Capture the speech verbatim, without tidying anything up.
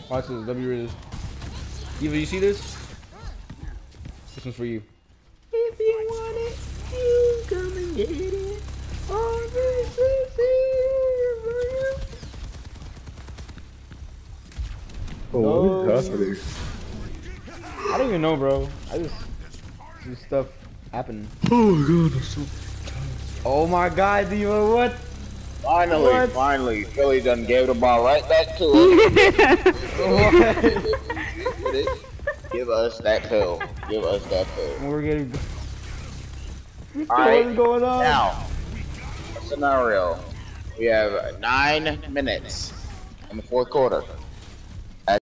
Watch this. W resist. Eva, you see this? This one's for you. If you want it, you come and get it. All this is here for you. Oh, No. what is happening? I don't even know, bro. I just see stuff happen. Oh my god, I'm so Oh my god, Diva, what? Finally, What? finally, Philly done gave the ball right back to us. Give us that pill. Give us that pill. We're getting. Alright, What is going on? now, scenario. We have nine minutes in the fourth quarter.